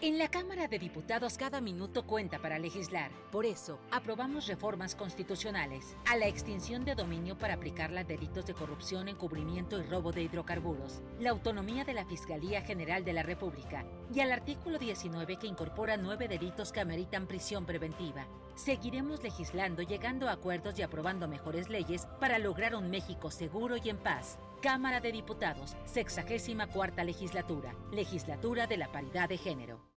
En la Cámara de Diputados cada minuto cuenta para legislar. Por eso, aprobamos reformas constitucionales a la extinción de dominio para aplicarla a delitos de corrupción, encubrimiento y robo de hidrocarburos, la autonomía de la Fiscalía General de la República y al artículo 19 que incorpora 9 delitos que ameritan prisión preventiva. Seguiremos legislando, llegando a acuerdos y aprobando mejores leyes para lograr un México seguro y en paz. Cámara de Diputados, 64ª legislatura, legislatura de la paridad de género.